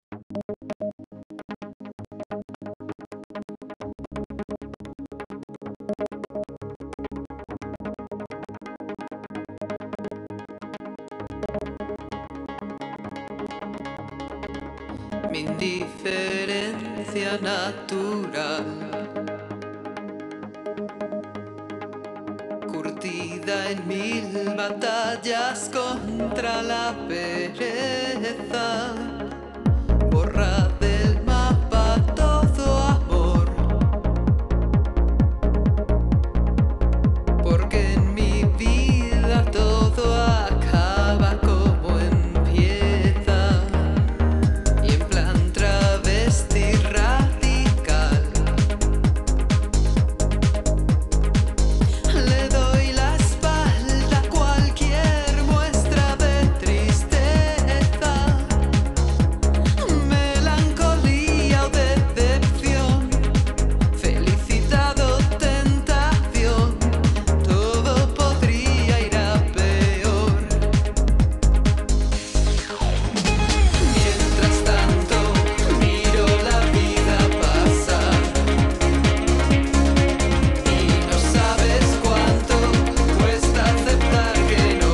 Mi indiferencia natural, curtida en 1000 batallas contra la pereza, borra del mapa todo amor, porque en mi vida todo acaba como empieza. Y en plan travesti radical, le doy la espalda a cualquier muestra de tristeza, melancolía o decepción, felicidad o tentación, todo podría ir a peor. Mientras tanto, miro la vida pasar y no sabes cuánto cuesta aceptar que no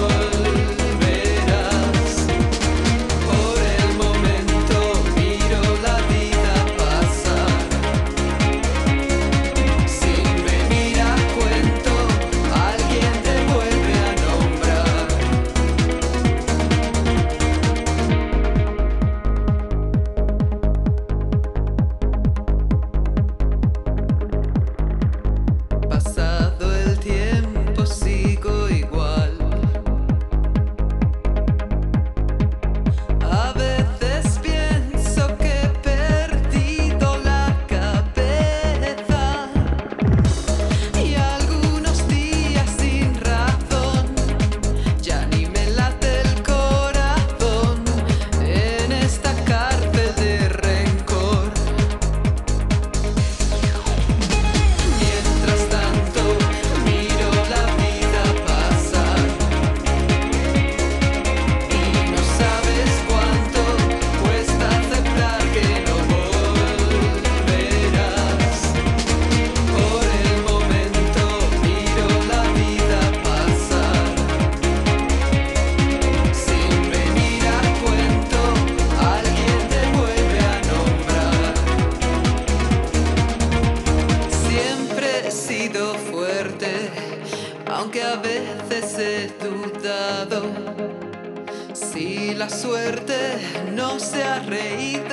volverás. Por el momento, miro la vida pasar sin venir a cuento. Alguien te vuelve a nombrar. Pasado el tiempo sigo igual. A veces pienso que he perdido la cabeza y algunos días sin razón ya ni me late el corazón en esta cárcel de rencor. Mientras tanto, miro la vida pasar y no sabes cuánto cuesta aceptar que no volverás. Por el momento, miro la vida pasar sin venir a cuento. Alguien te vuelve a nombrar. Siempre he sido fuerte, aunque a veces he dudado. Si la suerte no se ha reído